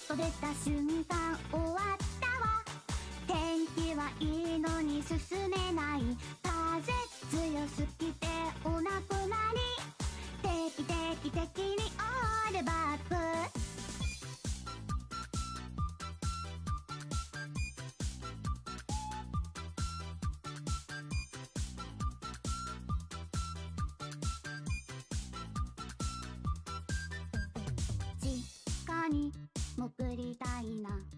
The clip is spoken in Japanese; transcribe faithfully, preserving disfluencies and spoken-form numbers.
と出た瞬間終わったわ。天気はいいのに進めない。風強すぎてお亡くなり。定期定期的にオールバック。実家に潜りたいな。